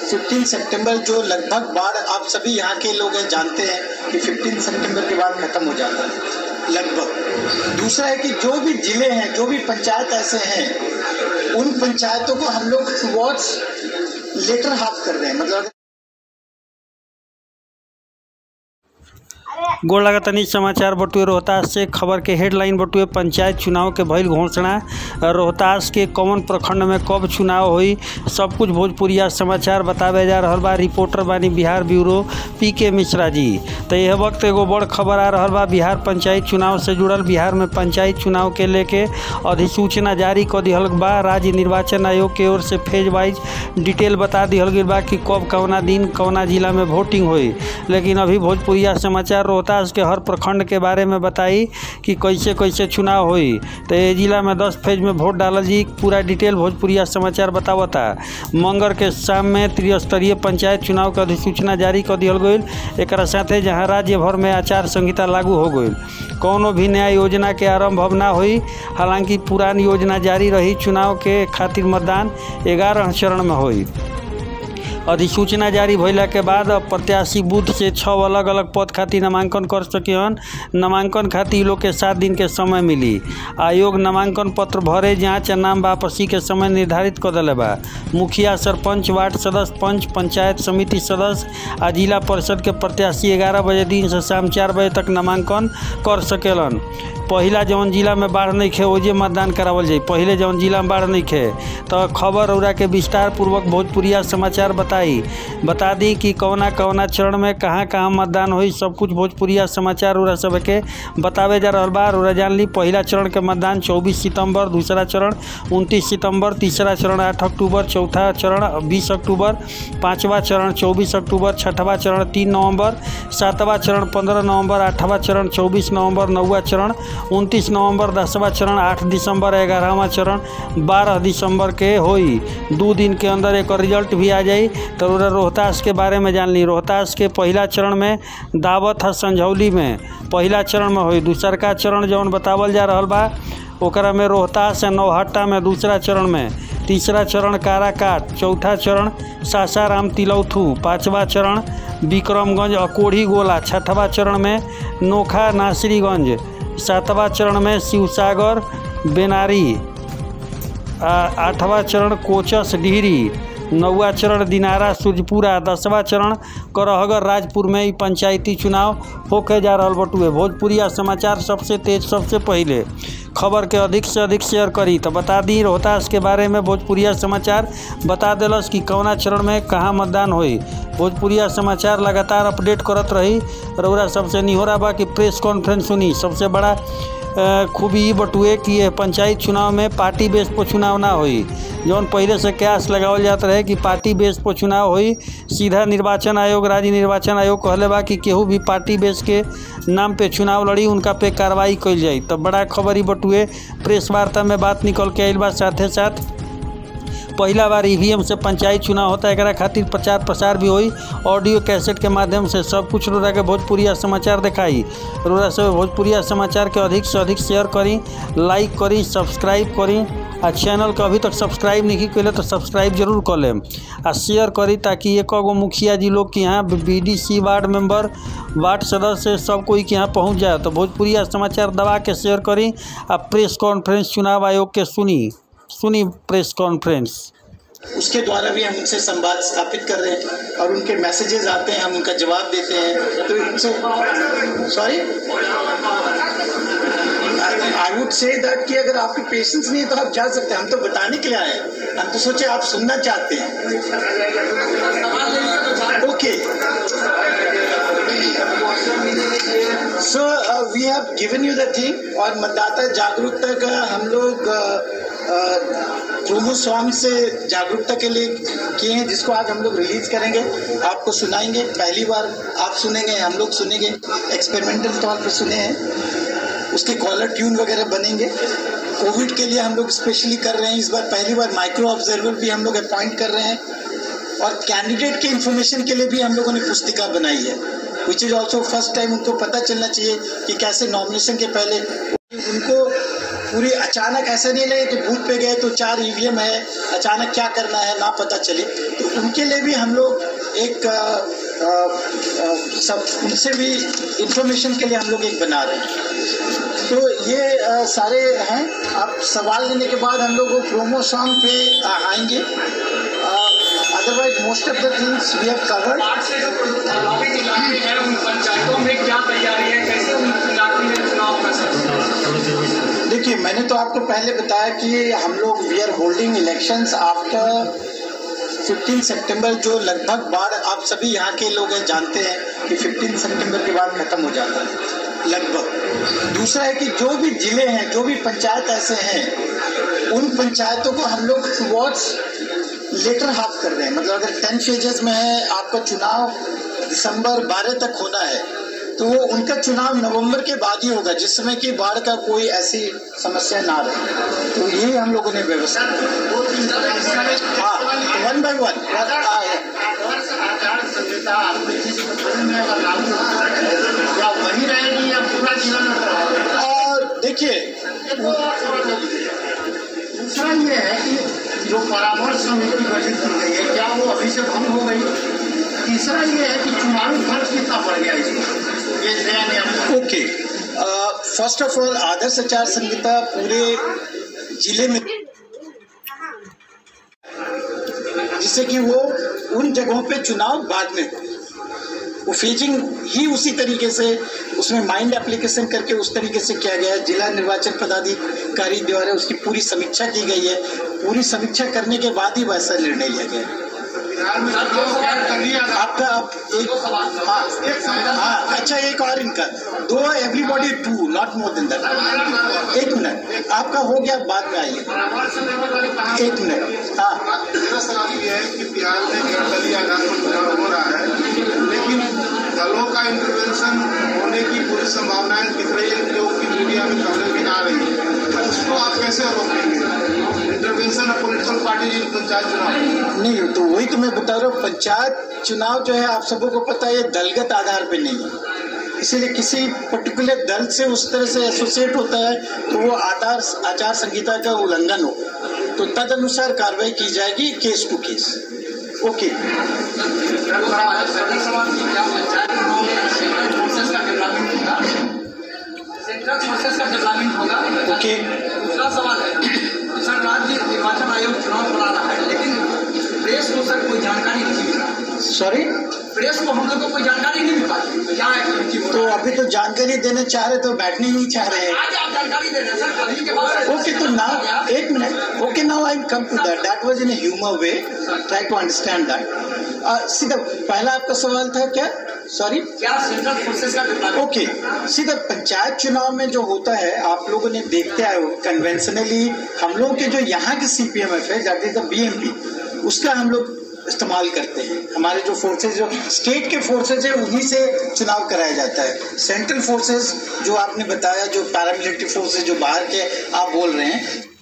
15 September जो लगभग बाढ़, आप सभी यहाँ के लोग जानते हैं कि 15 सितंबर के बाद खत्म हो जाता है लगभग। दूसरा है कि जो भी जिले हैं, जो भी पंचायत ऐसे हैं, उन पंचायतों को हम लोग टुवर्ड्स लेटर हाफ कर रहे हैं। मतलब गोड़ लगतनी समाचार बटुए रोहतास से। खबर के हेडलाइन बटुए पंचायत चुनाव के भइल घोषणा। रोहतास के कौन प्रखंड में कब चुनाव हुई, सब कुछ भोजपुरिया समाचार बतावे जा रहा बा। रिपोर्टर बानी बिहार ब्यूरो PK मिश्रा जी। तो यह वक्त एगो बड़ खबर आ रहा बा बिहार पंचायत चुनाव से जुड़ल। बिहार में पंचायत चुनाव के लेके अधिसूचना जारी कर दिहल बा। राज्य निर्वाचन आयोग के ओर से फेज वाइज डिटेल बता दिहल गई बा कि कब कौना दिन कौना जिला में वोटिंग हुई। लेकिन अभी भोजपुरिया समाचार रोहतास के हर प्रखंड के बारे में बताई कि कैसे कैसे चुनाव हुई। तो ये जिला में 10 फेज में वोट डालल जी। पूरा डिटेल भोजपुरिया समाचार बतावता। मंगर के शाम में त्रिस्तरीय पंचायत चुनाव के अधिसूचना जारी कर दिहल गई। एक साथे जहां राज्य भर में आचार संहिता लागू हो गई, कौनो भी नया योजना के आरंभ अब ना हुई। हालांकि पुरानी योजना जारी रही। चुनाव के खातिर मतदान 11 चरण में हुई। अधिसूचना जारी भइला के बाद अब प्रत्याशी बूथ से 6 अलग अलग पद खातिर नामांकन कर सकिहन। नामांकन खातिर लोग के 7 दिन के समय मिली। आयोग नामांकन पत्र भरे, जांच, नाम वापसी के समय निर्धारित कर दिले बा। मुखिया, सरपंच, वार्ड सदस्य, पंच, पंचायत समिति सदस्य आ जिला परिषद के प्रत्याशी 11 बजे दिन से शाम 4 बजे तक नामांकन कर सकेलन। पहिला जौन जिला में बाढ़ नहीं खे ओजे मतदान करावल जाई। पहले जौन जिला में बाढ़ नहीं खे तो खबर उड़ा के विस्तार पूर्वक भोजपुरिया समाचार बता दी कि कौना कौना चरण में कहाँ कहाँ मतदान हुई। सब कुछ भोजपुरिया समाचार उड़ा सब के बतावे जा रहा बा। उड़ा जान ली पहला चरण के मतदान 24 सितंबर, दूसरा चरण 29 सितंबर, तीसरा चरण 8 अक्टूबर, चौथा चरण 20 अक्टूबर, पाँचवा चरण 24 अक्टूबर, छठवां चरण 3 नवंबर, सातवां चरण 15 नवंबर, आठवां चरण 24 नवंबर, नौवां चरण 29 नवंबर, 10वां चरण 8 दिसंबर, 11वां चरण 12 दिसंबर के होई। 2 दिन के अंदर एक रिजल्ट भी आ जाई। तो रोहतास के बारे में जान ली। रोहतास के पहला चरण में दावत है संझौली में पहला चरण में हुई। दूसरा चरण जौन बतावल जा रहा बा ओकरा में रोहतास है नौहट्टा में दूसरा चरण में, तीसरा चरण काराकाट, चौथा चरण सासाराम तिलौथू, पाँचवा चरण विक्रमगंज अकोढ़ी गोला, छठवां चरण में नोखा नासरीगंज, सातवां चरण में शिवसागर बेनारी, आठवां चरण कोचस डिहरी, नौवां चरण दिनारा सूरजपुरा, 10वां चरण करहगर राजपुर में ही पंचायती चुनाव होके जा रहा बटुए। भोजपुरिया समाचार सबसे तेज सबसे पहले खबर के अधिक से अधिक शेयर करी। तो बता दी रोहतास के बारे में भोजपुरिया समाचार बता दिलस कि कौना चरण में कहाँ मतदान हुई। भोजपुरिया समाचार लगातार अपडेट करत रही। रउरा सबसे निहोरा बा कि प्रेस कॉन्फ्रेंस सुनी। सबसे बड़ा खूबी ये बटुए कि यह पंचायत चुनाव में पार्टी बेस पर चुनाव ना हुई। जौन पहले से क्यास लगावल जाता रहे कि पार्टी बेस पर चुनाव हुई। सीधा निर्वाचन आयोग, राज्य निर्वाचन आयोग कहले बा कि केहू भी पार्टी बेस के नाम पे चुनाव लड़ी उनका पे कार्रवाई कइल जाई। तो बड़ा खबर ही बटुए। प्रेस वार्ता में बात निकल के आइल बा। साथे साथ पहला बार EVM से पंचायत चुनाव होता है। एक खातिर प्रचार प्रसार भी हुई। ऑडियो कैसेट के माध्यम से सब कुछ रोरा के भोजपुरिया समाचार दिखाई। रोरा से भोजपुरिया समाचार के अधिक से अधिक शेयर करी, लाइक करी, सब्सक्राइब करी। आ चैनल के अभी तक सब्सक्राइब नहीं कैले तो सब्सक्राइब जरूर कर लें आ शेयर करी, ताकि एक गो मुखिया जी लोग के यहाँ BDC वार्ड मेंबर, वार्ड सदस्य सब कोई के यहाँ पहुँच जाए। तो भोजपुरिया समाचार दबा के शेयर करी। आ प्रेस कॉन्फ्रेंस चुनाव आयोग के सुनी प्रेस कॉन्फ्रेंस। उसके द्वारा भी हम उनसे संवाद स्थापित कर रहे हैं और उनके मैसेजेस आते हैं, हम उनका जवाब देते हैं। तो इनसे आई वुड से दैट कि अगर आपकी पेशेंस नहीं है तो आप जा सकते हैं। हम तो बताने के लिए आए हैं। हम तो सोचे आप सुनना चाहते हैं। Okay, so we have given you the thing. और मतदाता जागरूकता का हम लोग प्रोमो सॉन्ग से जागरूकता के लिए किए हैं, जिसको आज हम लोग रिलीज करेंगे, आपको सुनाएंगे। पहली बार आप सुनेंगे, हम लोग सुनेंगे, एक्सपेरिमेंटल तौर पर सुने हैं। उसके कॉलर ट्यून वगैरह बनेंगे। कोविड के लिए हम लोग स्पेशली कर रहे हैं इस बार। पहली बार माइक्रो ऑब्जर्वर भी हम लोग अपॉइंट कर रहे हैं। और कैंडिडेट के इन्फॉर्मेशन के लिए भी हम लोगों ने पुस्तिका बनाई है, which is also first time. उनको पता चलना चाहिए कि कैसे नॉमिनेशन के पहले उनको पूरी अचानक ऐसा नहीं लगे कि बूथ पे गए तो 4 ईवीएम है, अचानक क्या करना है ना पता चले। तो उनके लिए भी हम लोग एक सब उनसे भी इंफॉर्मेशन के लिए हम लोग एक बना रहे हैं। तो ये सारे हैं। आप सवाल लेने के बाद हम लोग वो प्रोमो सॉन्ग पे आएंगे। Otherwise most of the things we have covered. उन पंचायतों में क्या तैयारी है, कैसे उन इलाके में चुनाव कर सकते हैं? देखिए, मैंने तो आपको पहले बताया कि हम लोग we are holding elections after 15 September, जो लगभग बाढ़ आप सभी यहाँ के लोग जानते हैं कि 15 सितंबर के बाद खत्म हो जाता है लगभग। दूसरा है कि जो भी जिले हैं, जो भी पंचायत ऐसे हैं, उन पंचायतों को हम लोग टुवर्ड्स लेटर हाफ कर रहे हैं। मतलब अगर 10 फेजेस में है, आपका चुनाव दिसंबर 12 तक होना है, तो वो उनका चुनाव नवंबर के बाद ही होगा, जिसमें कि बाढ़ का कोई ऐसी समस्या ना रहे। तो यही हम लोगों ने व्यवस्था। हाँ, 1 by 1 वही रहेगी या पूरा जीवन? और देखिए, दूसरा ये है कि जो परामर्श समिति गठित की गई है, क्या वो अभी से भंग हो गई? तीसरा ये है कि चुनावी खर्च कितना बढ़ गया इसमें, ये नया नियम। ओके, फर्स्ट ऑफ ऑल आदर्श आचार संहिता पूरे जिले में, जिससे कि वो उन जगहों पे चुनाव बाद में हो, वो फेजिंग ही उसी तरीके से उसमें माइंड एप्लीकेशन करके उस तरीके से किया गया है। जिला निर्वाचन पदाधिकारी द्वारा उसकी पूरी समीक्षा की गई है। पूरी समीक्षा करने के बाद ही वैसा निर्णय लिया गया है। आपका एक हाँ, अच्छा, एक और इनका 2 everybody 2 not more than that. 1 minute, आपका हो गया, बाद में आइए। 1 मिनट। हाँ, मेरा सवाल ये है कि बिहार में निर्दलीय आधार पर चुनाव हो रहा है, लेकिन दलों का इंटरवेंशन होने की पूरी संभावनाएं दिख रही है, जो कि मीडिया में खबरें भी आ रही है। उसको आप कैसे रोकेंगे? Intervention of political party in panchayat चुनाव नहीं, तो वही तो मैं बता रहा हूँ। पंचायत चुनाव जो है, आप सबको को पता है, ये दलगत आधार पे नहीं है। इसीलिए किसी पर्टिकुलर दल से उस तरह से एसोसिएट होता है तो वो आचार संहिता का उल्लंघन हो, तो तद अनुसार कार्रवाई की जाएगी, case to case. Okay. Okay, दूसरा सवाल है, सर राज्य निर्वाचन आयोग चुनाव करा रहा है, लेकिन प्रेस को सर कोई जानकारी नहीं मिल रहा। सॉरी, प्रेस को हम लोग को कोई जानकारी नहीं मिल पाती, क्या है? तो अभी तो जानकारी देना चाह रहे तो बैठने ही नहीं चाह रहे हैं। आज आप जानकारी दे रहे हैं सर, अभी के बाद। ओके, तो now 1 minute. Okay, now I come to that. That was in a humour way, try to understand that. सीधा पहला आपका सवाल था क्या? सॉरी, क्या सेंट्रल फोर्सेस का डिप्लॉयमेंट? ओके, सीधा पंचायत चुनाव में जो होता है, आप लोगों ने देखते आए हो, कन्वेंशनली हम लोग के जो यहाँ के CPMF है, दैट इज द BMP, उसका हम लोग इस्तेमाल करते हैं। हमारे जो फोर्सेज, जो स्टेट के फोर्सेज है, उन्हीं से चुनाव कराया जाता है। सेंट्रल फोर्सेज जो आपने बताया, जो पैरामिलिट्री फोर्सेज जो बाहर के आप बोल रहे हैं,